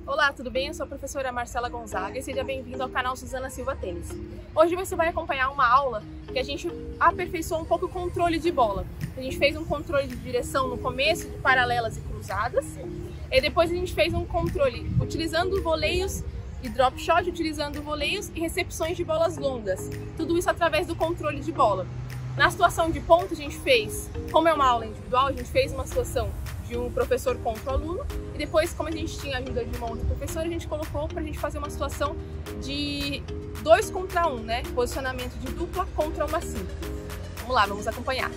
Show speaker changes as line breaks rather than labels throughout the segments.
Olá, tudo bem? Eu sou a professora Marcela Gonzaga e seja bem-vindo ao canal Suzana Silva Tênis. Hoje você vai acompanhar uma aula que a gente aperfeiçoou um pouco o controle de bola. A gente fez um controle de direção no começo, de paralelas e cruzadas, e depois a gente fez um controle utilizando voleios e drop shot, utilizando voleios e recepções de bolas longas. Tudo isso através do controle de bola. Na situação de ponto, a gente fez, como é uma aula individual, a gente fez uma situação de um professor contra o aluno, e depois, como a gente tinha a ajuda de uma outra professora, a gente colocou para a gente fazer uma situação de 2 contra 1, né? Posicionamento de dupla contra uma simples. Vamos lá, vamos acompanhar.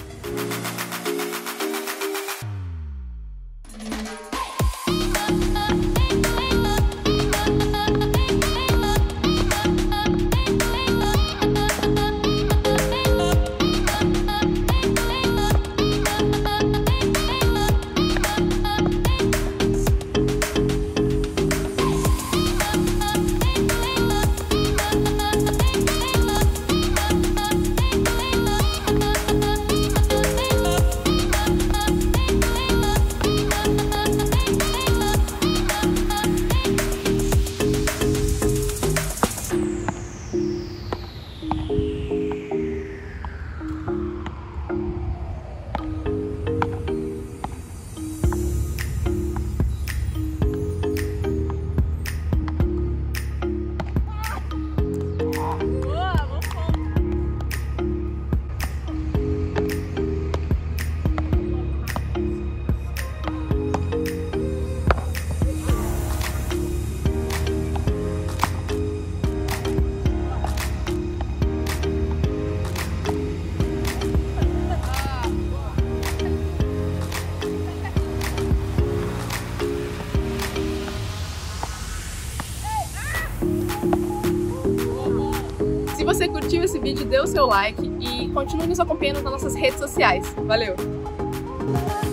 Se você curtiu esse vídeo, dê o seu like e continue nos acompanhando nas nossas redes sociais. Valeu!